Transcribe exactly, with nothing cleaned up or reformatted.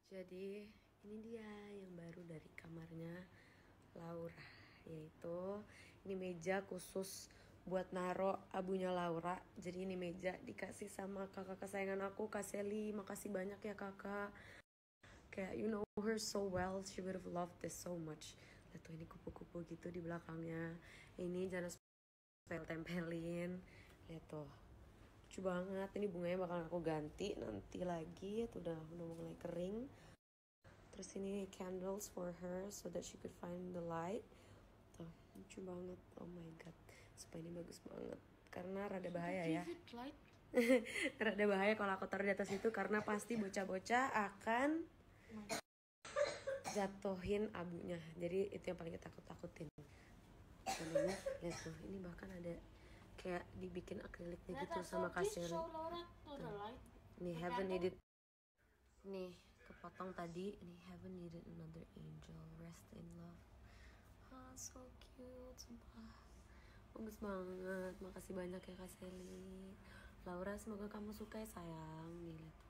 Jadi ini dia yang baru dari kamarnya Laura, yaitu ini meja khusus buat naro abunya Laura. Jadi ini meja dikasih sama kakak kesayangan aku, Kak Sally. Makasih banyak ya kakak. Kayak you know her so well, she would have loved this so much. Lihat tuh ini kupu-kupu gitu di belakangnya. Ini jangan tempel-tempelin. Lihat tuh, lucu banget. Ini bunganya bakal aku ganti nanti lagi. Itu udah udah mulai kering. Terus ini candles for her so that she could find the light. Tuh, lucu banget. Oh my god. Supaya ini bagus banget. Karena rada bahaya ya. Rada bahaya kalau aku taruh di atas itu karena pasti bocah-bocah akan jatuhin abunya. Jadi itu yang paling takut-takutin. Ini lihat tuh, ini bahkan ada kayak dibikin akriliknya gitu sama kasir. Nih heaven needed. Nih kepotong tadi. Nih heaven needed another angel. Rest in love. Ah, so cute, sumpah. Bagus banget. Makasih banyak ya Kak Sally. Laura, semoga kamu suka ya sayang. Nih lihat.